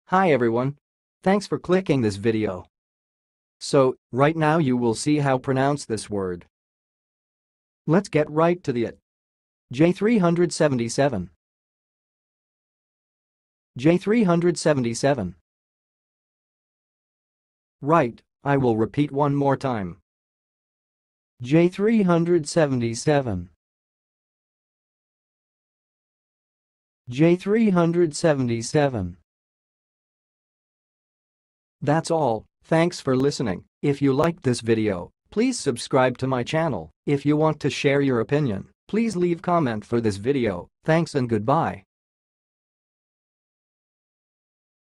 Hi everyone. Thanks for clicking this video. So, right now you will see how pronounce this word. Let's get right to it. J377. J377. Right, I will repeat one more time. J377. J377. That's all, thanks for listening. If you liked this video, please subscribe to my channel. If you want to share your opinion, please leave comment for this video. Thanks and goodbye.